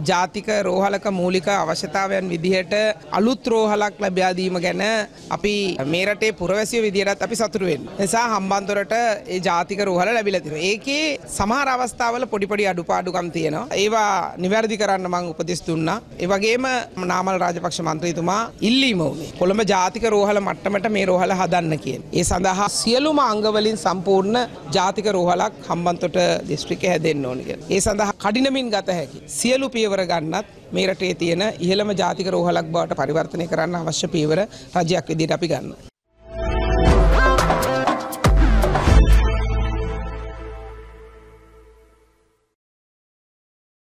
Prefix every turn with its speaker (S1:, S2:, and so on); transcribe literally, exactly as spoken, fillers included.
S1: ජාතික රෝහලක මූලික අවශ්‍යතාවයන් විදිහට අලුත් රෝහලක් ලැබා දීම ගැන අපි මේ රටේ පුරවැසියෝ විදිහටත් අපි සතුටු වෙනවා. ඒ නිසා හම්බන්තොටට ඒ ජාතික රෝහල ලැබිලා තියෙනවා. ඒකේ සමහර අවස්ථාවල පොඩි පොඩි අඩුපාඩුකම් තියෙනවා. ඒවා නිවැරදි කරන්න මම උපදෙස් දුන්නා. ඒ වගේම නාමල් රාජපක්ෂ මන්ත්‍රීතුමා ඉල්ලීම වුණේ කොළඹ ජාතික රෝහල මට්ටමට මේ රෝහල හදන්න කියන. ඒ සඳහා සියලුම අංගවලින් සම්පූර්ණ ජාතික රෝහලක් හම්බන්තොට දිස්ත්‍රික්කයේ හැදෙන්න ඕන කියලා. ඒ සඳහා කඩිනමින් ගත හැකි සියලු පියවර ගන්නත් මේ රටේ තියෙන ඉහළම ජාතික රෝහලක් බවට පරිවර්තනය කරන්න අවශ්‍ය පියවර රජයක් විදිහට අපි ගන්නවා.